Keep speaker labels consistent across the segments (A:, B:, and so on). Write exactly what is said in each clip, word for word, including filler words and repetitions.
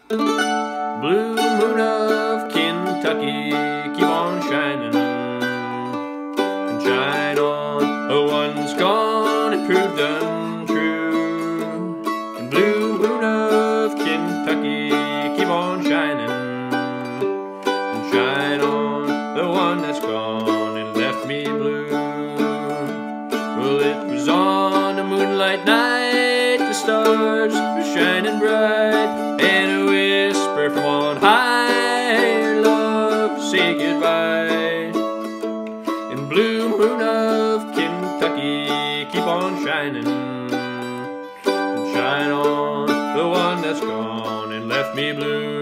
A: Blue moon of Kentucky, keep on shining and shine on the one that's gone and proved untrue. And blue moon of Kentucky, keep on shining and shine on the one that's gone and left me blue. Well, it was on a moonlight night, the stars were shining bright, and a whisper from on high, love, say goodbye. And blue moon of Kentucky, keep on shining and shine on the one that's gone and left me blue.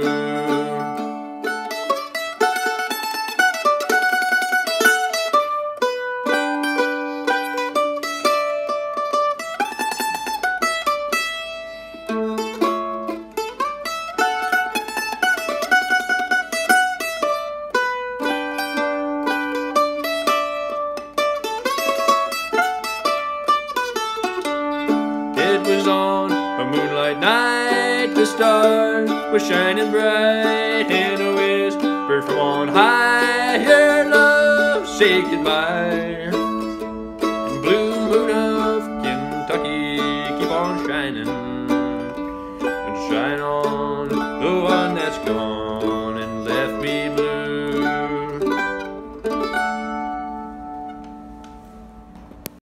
A: It was on a moonlight night, the stars were shining bright, and a whisper from on high, your love, say goodbye. And blue moon of Kentucky, keep on shining and shine on